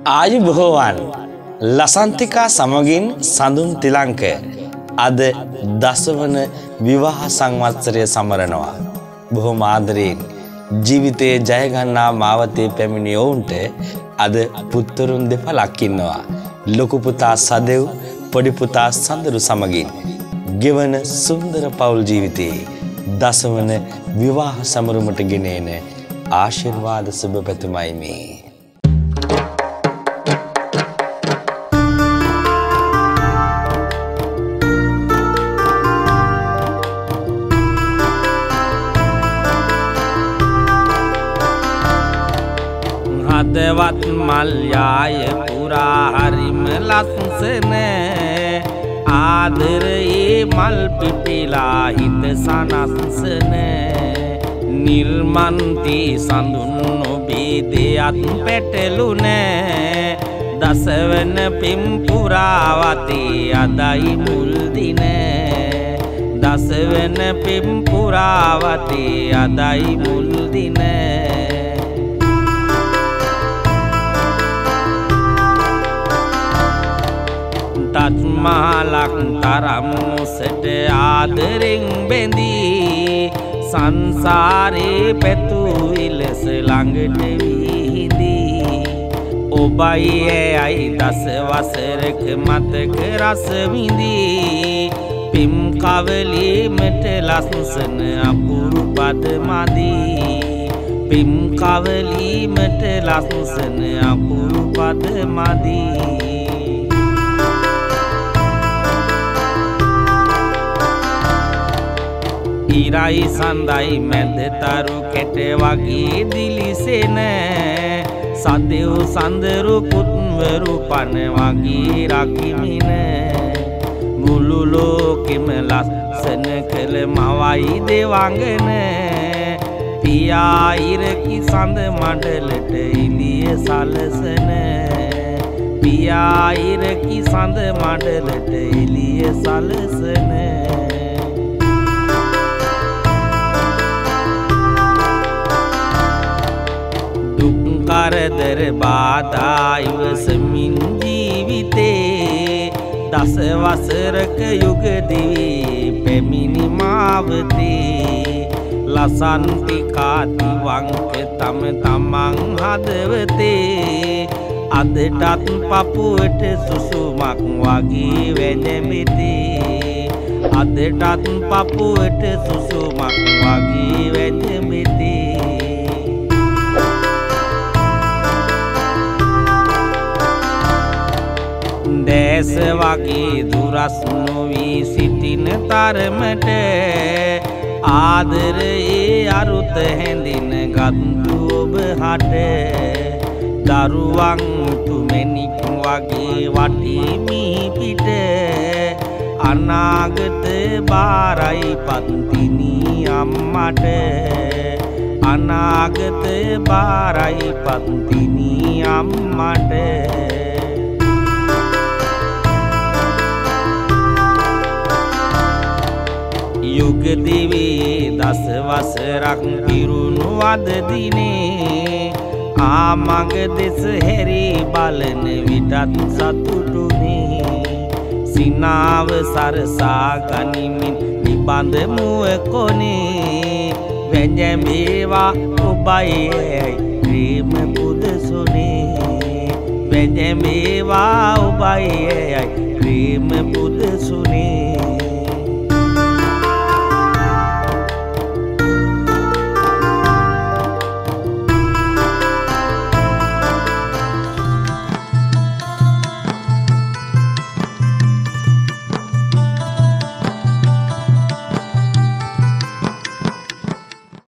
ආයුබෝවන් ලසන්තිකා සමගින් සඳුන් තිලංක අද දසවන විවාහ සංවත්සරය සමරනවා. බොහොම ආදරයෙන් ජීවිතයේ ජය ගන්නා මාවතේ පැමිණි ඔවුන්ට අද පුත්තුරුන් දෙපළක් ඉන්නවා. ලොකු පුතා සදෙව් පොඩි පුතා සඳරු සමගින් ගෙවන සුන්දර පවුල් ජීවිතයේ දසවන විවාහ සමරුමට ගෙනෙන ආශිර්වාද සුබ පැතුමයි මේ. හදවත් මල් යාය පුරා හරිම ලස්සන ආදරයේ මල් පිපිලා හිත සනස්සන නිර්මන්ති සඳුන් ඔබේ දෙයත් පැටළුන දසවන පිම් පුරාවතේ අදයි මුල් දින දසවන පිම් පුරාවතේ අදයි මුල් දින තත්මාලක් තරම් මුසට ආදරෙන් බැඳී සංසාරේ පැතුූ ඉලස ළඟට විහිදී ඔබයි ඇයි දස වසරක මතක රස විඳී පිම් කවලීමට ලස්සන අපුරු පද මදී පිම් කවලීමට ලස්සන අපුරු පද මදී ඉරයි සඳයි මැද තරු කැට වගේ දිලිසෙන සදෙව් සඳරු පුත්වරු පන වගේ රකිමින මුළු ලෝකෙම ලස්සන කළ මවයි දෙවඟන පියා ඉරකි සඳ මඩලට ඉලිය සලසන පියා ඉරකි සඳ මඩලට එලිය සලසන කරදර බාධා ඉවසමින් ජීවිතේ දස වසරක යුග දිවි පැමිණි මාවතේ ලසන්තිකා තිවංක තම තමන් හදවතේ අදටත් පපුවට සුසුමක් වගේ වැජඹෙතේ අදටත් පපුවට සුසුමක් වගේ වැජඹෙතේ දැස වගේ දුරස් නොවී සිටින තරමට ආදරයේ අරුත හැඳින ගත්තු ඔබ හට දරුවන් තුමෙනික් වගේ වටිමි පිට අනාගත බාරයි පත්තිනි අම්මට අනාගත බාරයි පත්තිනි අම්මට යුග දිවේ දස වසරක් පිරුණු අද දිනේ ආමඟ දෙස හැරී බලන විටත් සතුටුනේ සිනාව සරසා ගනිමින් නිබඳ මුව කොනේ වැජඹේවා ඔබයි ප්‍රේම පුදසුනේ වැජඹේවා ඔබයි ප්‍රේම පුදසුනේ